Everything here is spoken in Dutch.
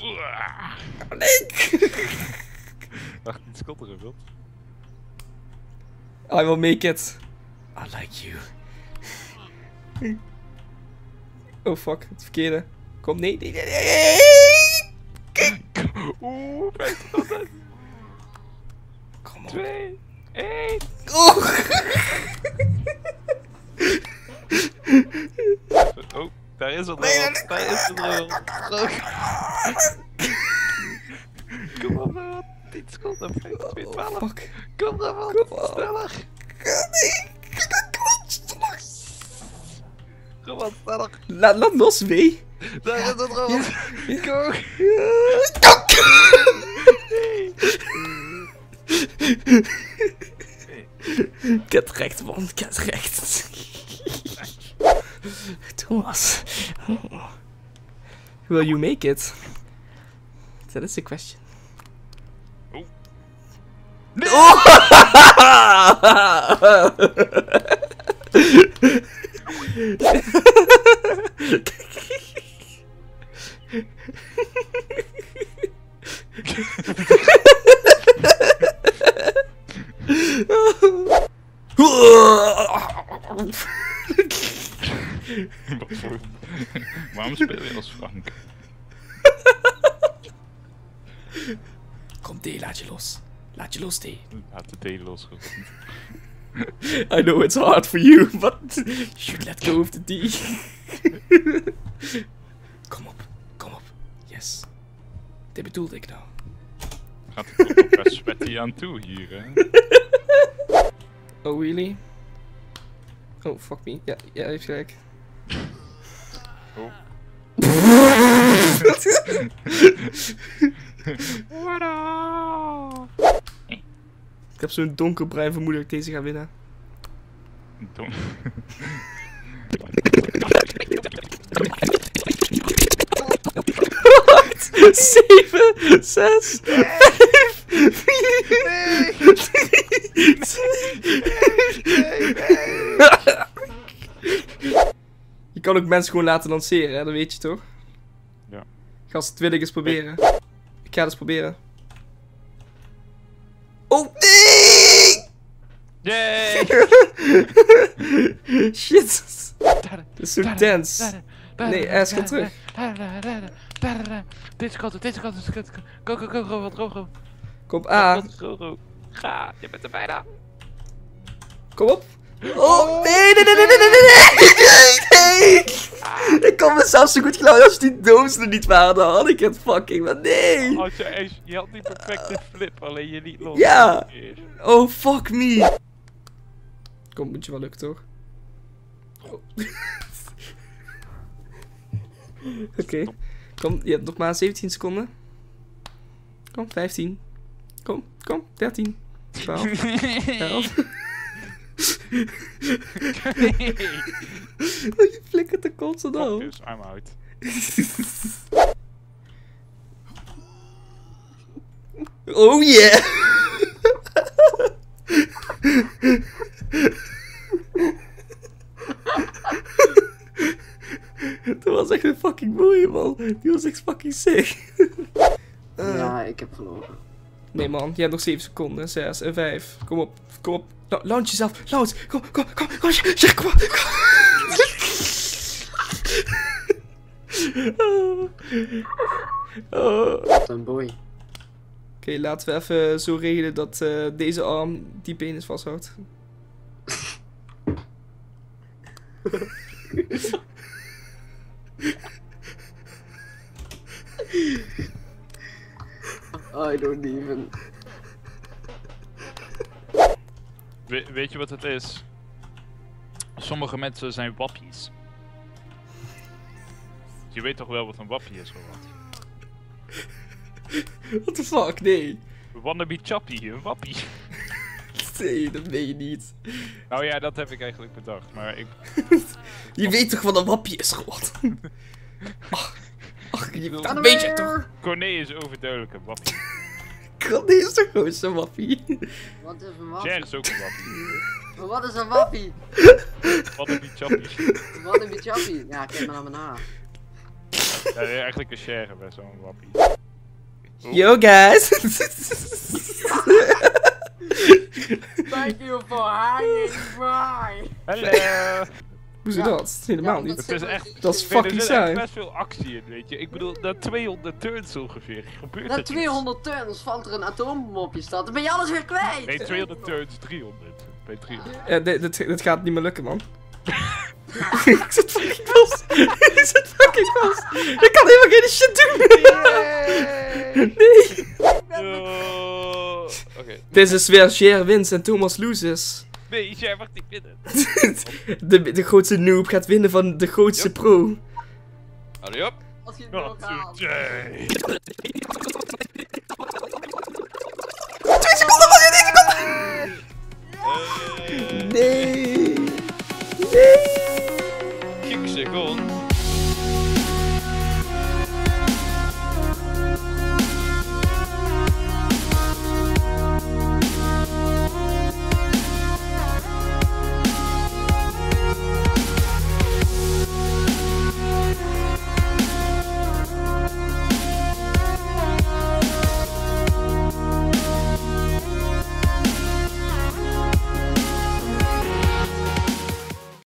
Nee! 18 seconden gevuld. I will make it. I like you. Oh fuck, het verkeerde. Kom, nee. Oeh, 5 seconden. Kom op. 2, 1. Oh! Oh, daar is het Nee, wel. nee, Daar is het wel. Kom op, man. 10 seconden. 5, 2, 12. Fuck. Kom op, man. Kom op. Sneller. Nee. Kom op, sneller. Laat los, mee. Daar is het wel. Go. Get recht, man. Get recht. Thomas. Will you make it? That is the question. Oh. Nee. Oh! Waarom speel je als Frank? Kom, D, laat je los. Laat je los, D. Laat de D los. I know it's hard for you, but you should let go of the D. Kom op, kom op. Yes. Dit bedoelde ik nou. Gaat er toch nog best sweaty aan toe hier, hè? Oh, really? Oh, fuck me. Ja, ja, heeft gelijk. Oh. Ik heb zo'n donkerbruin vermoeden dat ik deze ga winnen. Dom. 7, 6, 5, 4, 3. Je kan ook mensen gewoon laten lanceren, hè? Dat weet je toch? Ja. Gast, wil ik eens proberen. Ik ga het eens proberen. Oh, nee! Yay! Shit. Het is zo tense. Nee, hij gaat terug. Deze kant, Go, go. Kom op A. Go. Ga, je bent er bijna. Kom op. Oh, nee. Ik kon mezelf zo goed geloven als die dozen er niet waren, dan had ik het fucking, maar nee. Je had die perfecte flip, alleen je niet los. Ja. Oh, fuck me. Kom, moet je wel lukken, toch? Oh. Oké. Kom, je hebt nog maar 17 seconden. Kom, 15. Kom, 13. 12. 11. Je flikkert de constant op. Dus, I'm out. Oh yeah! Dat was echt een fucking mooie, man. Die was echt fucking sick. Ja, ik heb verloren. Nee, man. Je hebt nog 7 seconden. 6 en 5. Kom op. Launch jezelf. Launch. Kom. Ja, kom op. Wat een boy. Oké, laten we even zo regelen dat deze arm die penis vasthoudt. I don't even. Weet je wat het is? Sommige mensen zijn wappies. Je weet toch wel wat een wappie is, Roland? What the fuck? Nee. Wannabe chappie, een wappie. Nee, dat weet je niet. Nou ja, dat heb ik eigenlijk bedacht, maar ik... Je weet toch wat een wappie is, God? Ach, dat weet je toch? Corné is overduidelijk een wappie. God, die is toch gewoon zo'n wappie? Wat is een wappie? Cher is ook een wappie. Maar wat is een wappie? Wannabe chappie. Wat een chappie? Ja, kijk maar naar mijn haar. Ja, eigenlijk een Cher best wel een wappie. Yo guys! Thank you for hanging by. Hallo! Hoe zit dat? Helemaal niet. Het is echt... Dat is nee, fucking er zit saai. echt best veel actie in, weet je. Ik bedoel, na 200 turns ongeveer gebeurt Na er 200 turns valt er een atoombom op je stad. Dan ben je alles weer kwijt. Nee, 200 turns, 300. Bij 300. Ja, dit gaat niet meer lukken, man. Ik zit fucking vast. Ik zit fucking vast. Ik kan helemaal geen shit doen. Nee. Oké. Dit is weer Cher wins en Thomas loses. Nee, jij mag niet winnen. De grootste noob gaat winnen van de grootste pro. Hurry up. Als je het doorgaat. Jay.